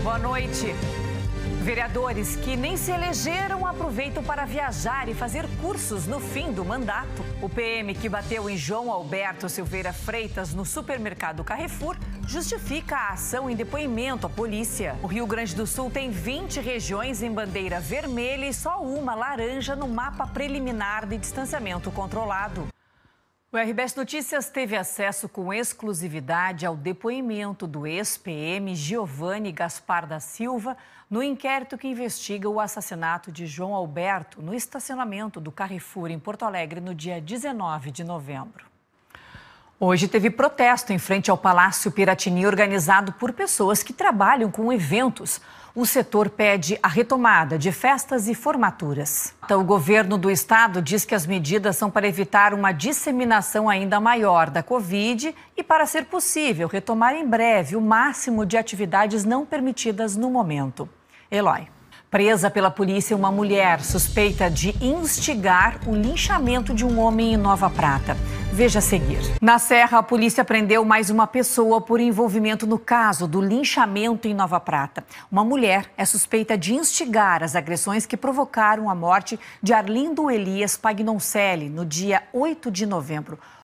Boa noite. Vereadores que nem se elegeram aproveitam para viajar e fazer cursos no fim do mandato. O PM que bateu em João Alberto Silveira Freitas no supermercado Carrefour justifica a ação em depoimento à polícia. O Rio Grande do Sul tem 20 regiões em bandeira vermelha e só uma laranja no mapa preliminar de distanciamento controlado. O RBS Notícias teve acesso com exclusividade ao depoimento do ex-PM Giovanni Gaspar da Silva no inquérito que investiga o assassinato de João Alberto no estacionamento do Carrefour em Porto Alegre no dia 19 de novembro. Hoje teve protesto em frente ao Palácio Piratini organizado por pessoas que trabalham com eventos. O setor pede a retomada de festas e formaturas. O governo do estado diz que as medidas são para evitar uma disseminação ainda maior da Covid e para ser possível retomar em breve o máximo de atividades não permitidas no momento. Eloy. Presa pela polícia uma mulher suspeita de instigar o linchamento de um homem em Nova Prata. Veja a seguir. Na Serra, a polícia prendeu mais uma pessoa por envolvimento no caso do linchamento em Nova Prata. Uma mulher é suspeita de instigar as agressões que provocaram a morte de Arlindo Elias Pagnoncelli no dia 8 de novembro.